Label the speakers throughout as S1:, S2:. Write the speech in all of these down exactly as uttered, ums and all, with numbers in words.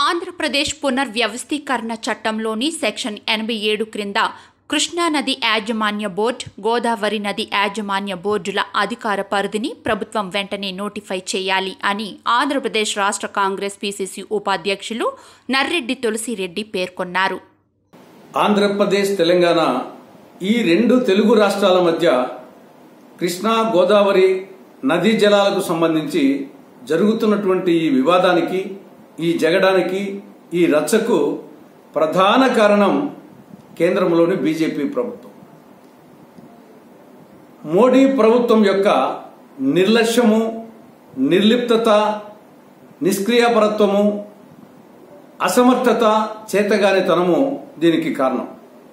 S1: ఆంధ్రప్రదేశ్ పునర్వ్యవస్థీకరణ చట్టంలోని సెక్షన్ ఎనభై ఏడు క్రింద కృష్ణా నది యాజమాన్య బోర్డు, గోదావరి నది యాజమాన్య బోర్డుల అధికార పరిధిని ప్రభుత్వం వెంటనే నోటిఫై చేయాలి అని ఆంధ్రప్రదేశ్ రాష్ట్ర కాంగ్రెస్ పీసీసీ ఉపాధ్యక్షులు నర్రెడ్డి తులసిరెడ్డి పేర్కొన్నారు.
S2: ఆంధ్రప్రదేశ్, తెలంగాణ ఈ రెండు తెలుగు రాష్ట్రాల మధ్య కృష్ణా గోదావరి నదీ జలాలకు సంబంధించి జరుగుతున్నటువంటి ఈ వివాదానికి, ఈ జగడానికి, ఈ రచ్చకు ప్రధాన కారణం కేంద్రంలోని బీజేపీ ప్రభుత్వం. మోడీ ప్రభుత్వం యొక్క నిర్లక్ష్యము, నిర్లిప్తత, నిష్క్రియాపరత్వము, అసమర్థత, చేతగానితనము దీనికి కారణం.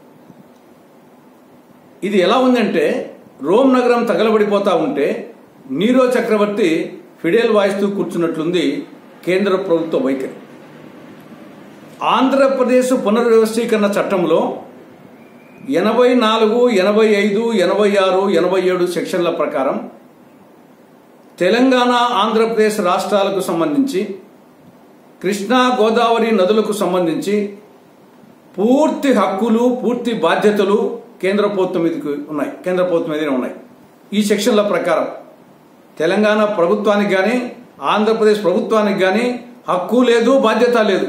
S2: ఇది ఎలా ఉందంటే, రోమ్ నగరం తగలబడిపోతా ఉంటే నీరో చక్రవర్తి ఫిడేల్ వాయిస్తూ కూర్చున్నట్లుంది కేంద్ర ప్రభుత్వ వైఖరి. ఆంధ్రప్రదేశ్ పునర్వ్యవస్థీకరణ చట్టంలో ఎనభై నాలుగు, ఎనభై ఐదు, ఎనభై ఆరు, ఎనభై ఏడు సెక్షన్ల ప్రకారం తెలంగాణ, ఆంధ్రప్రదేశ్ రాష్ట్రాలకు సంబంధించి కృష్ణా గోదావరి నదులకు సంబంధించి పూర్తి హక్కులు, పూర్తి బాధ్యతలు కేంద్ర ప్రభుత్వం మీదకి ఉన్నాయి కేంద్ర ప్రభుత్వం మీదనే ఉన్నాయి. ఈ సెక్షన్ల ప్రకారం తెలంగాణ ప్రభుత్వానికి కానీ, ఆంధ్రప్రదేశ్ ప్రభుత్వానికి కానీ హక్కు లేదు, బాధ్యత లేదు.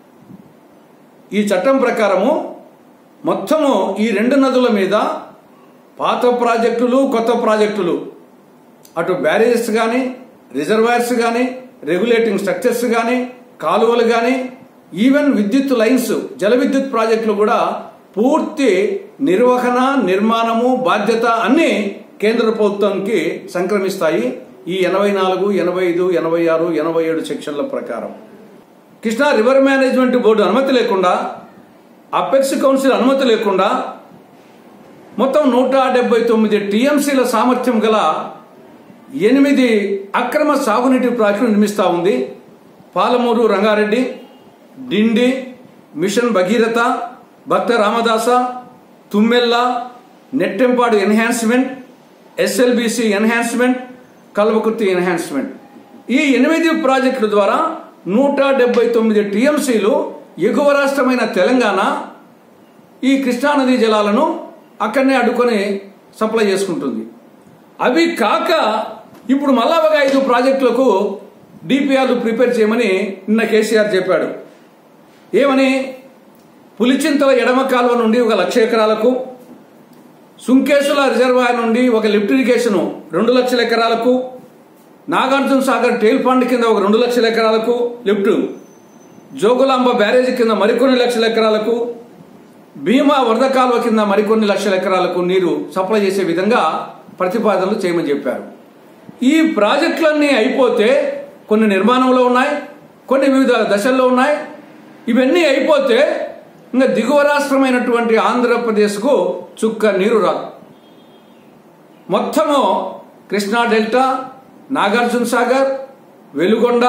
S2: ఈ చట్టం ప్రకారము మొత్తము ఈ రెండు నదుల మీద పాత ప్రాజెక్టులు, కొత్త ప్రాజెక్టులు, అటు బ్యారేజెస్ కానీ, రిజర్వాయర్స్ కానీ, రెగ్యులేటింగ్ స్ట్రక్చర్స్ కానీ, కాలువలు కానీ, ఈవెన్ విద్యుత్ లైన్స్, జల విద్యుత్ ప్రాజెక్టులు కూడా పూర్తి నిర్వహణ, నిర్మాణము, బాధ్యత అన్నీ కేంద్ర ప్రభుత్వానికి సంక్రమిస్తాయి. ఈ ఎనభై నాలుగు, ఎనభై ఐదు, ఎనభై ఆరు, ఎనభై ఏడు సెక్షన్ల ప్రకారం కృష్ణా రివర్ మేనేజ్మెంట్ బోర్డు అనుమతి లేకుండా, అపెక్స్ కౌన్సిల్ అనుమతి లేకుండా మొత్తం నూట డెబ్బై తొమ్మిది టీఎంసీల సామర్థ్యం గల ఎనిమిది అక్రమ సాగునీటి ప్రాజెక్టులు నిర్మిస్తూ ఉంది. Palamuru Rangareddy, Dindi, mission Bhagiratha, Bhakta Ramadasa, Tummilla, Nettempadu enhancement, SLBC enhancement, Kalwakurthy enhancement. ఈ ఎనిమిది ప్రాజెక్టుల ద్వారా నూట డెబ్బై తొమ్మిది టీఎంసీలు ఎగువ రాష్ట్రమైన తెలంగాణ ఈ కృష్ణానదీ జలాలను అక్కడనే అడ్డుకొని సప్లై చేసుకుంటుంది. అవి కాక ఇప్పుడు మళ్ళా ఒక ఐదు ప్రాజెక్టులకు డిపిఆర్లు ప్రిపేర్ చేయమని నిన్న కేసీఆర్ చెప్పాడు. ఏమని? పులిచింతల ఎడమ కాలువ నుండి ఒక లక్ష ఎకరాలకు, సుంకేసుల రిజర్వాయర్ నుండి ఒక లిఫ్ట్ ఇరిగేషన్ రెండు లక్షల ఎకరాలకు, నాగార్జున సాగర్ టేల్ పాండ్ కింద ఒక రెండు లక్షల ఎకరాలకు లిఫ్ట్, జోగులాంబ బ్యారేజీ కింద మరికొన్ని లక్షల ఎకరాలకు, భీమా వరద కాలువ కింద మరికొన్ని లక్షల ఎకరాలకు నీరు సప్లై చేసే విధంగా ప్రతిపాదనలు చేయమని చెప్పారు. ఈ ప్రాజెక్టులన్నీ అయిపోతే, కొన్ని నిర్మాణంలో ఉన్నాయి, కొన్ని వివిధ దశల్లో ఉన్నాయి. ఇవన్నీ అయిపోతే ఇంకా దిగువ రాష్ట్రమైనటువంటి ఆంధ్రప్రదేశ్కు చుక్క నీరు రాదు. మొత్తము కృష్ణా డెల్టా, నాగార్జున సాగర్, వెలుగొండ,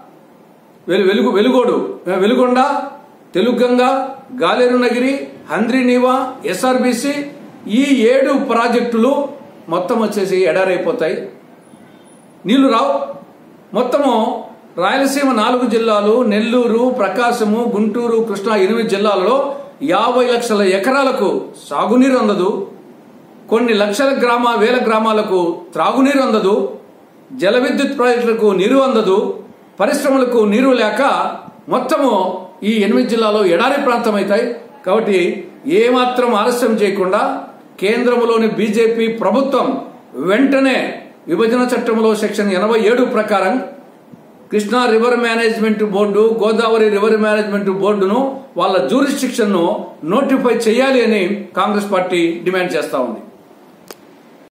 S2: వెలుగు వెలుగోడు వెలుగొండ, తెలుగంగ, గాలేరు నగిరి, హంద్రీనీవా, ఎస్ఆర్బిసి, ఈ ఏడు ప్రాజెక్టులు మొత్తం వచ్చేసి ఎడారైపోతాయి, నీళ్లు రావు. మొత్తము రాయలసీమ నాలుగు జిల్లాలు, నెల్లూరు, ప్రకాశము, గుంటూరు, కృష్ణా ఎనిమిది జిల్లాలలో యాభై లక్షల ఎకరాలకు సాగునీరు అందదు. కొన్ని లక్షల గ్రామ వేల గ్రామాలకు త్రాగునీరు అందదు. జల విద్యుత్ ప్రాజెక్టులకు నీరు అందదు. పరిశ్రమలకు నీరు లేక మొత్తము ఈ ఎనిమిది జిల్లాలో ఎడారి ప్రాంతం అవుతాయి. కాబట్టి ఏమాత్రం ఆలస్యం చేయకుండా కేంద్రంలోని బీజేపీ ప్రభుత్వం వెంటనే విభజన చట్టంలో సెక్షన్ ఎనభై ఏడు ప్రకారం Krishna river management board, Godavari river management బోర్డును వాళ్ళ జ్యూరిస్డిక్షన్ ను నోటిఫై చేయాలి అని కాంగ్రెస్ పార్టీ డిమాండ్ చేస్తా ఉంది.